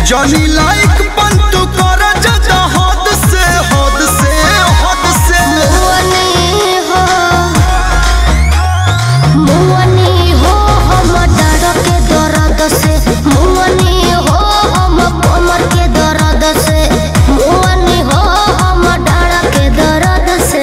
जनी लाइक पंतु कर जदा हद से हद से हद से मुअनी हो हम डर के दर्द से मुअनी हो हम कमर के दर्द से मुअनी हो हम डर के दर्द से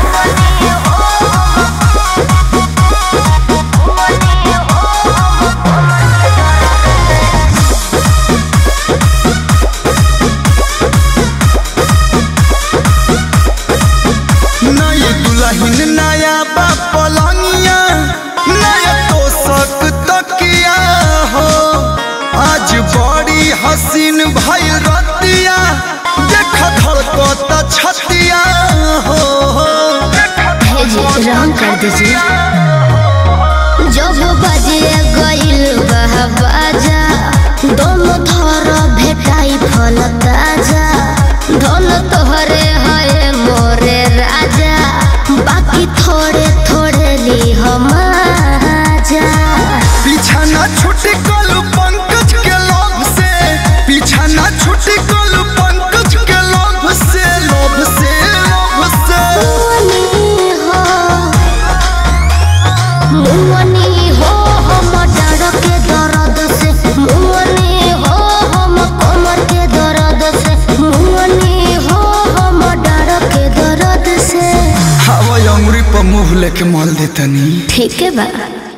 नया पलंगिया नया तोशक तकिया हो आज बड़ी हसीन भइल रतिया देख धड़कता छतिया हो रंग कर दीजिए जब बजे गइल बाजा दोनों थर भेटाई फल ताजा धन तोहरे है मोरे राजा बाकी थोड़े थोड़े ली हम आजा पीछा ना छूटी कल पंकज के लोभ से पीछा ना छूटी कल पंकज के लोभ से लोभ से लोभ से मुअनी हो हम डर के दर्द से मुअनी हो हम कमर के दर्द से मुअनी हो हम डर के दर्द से हवा अंगुरी पर मुँह लेके मल देतनी ठीक है बा।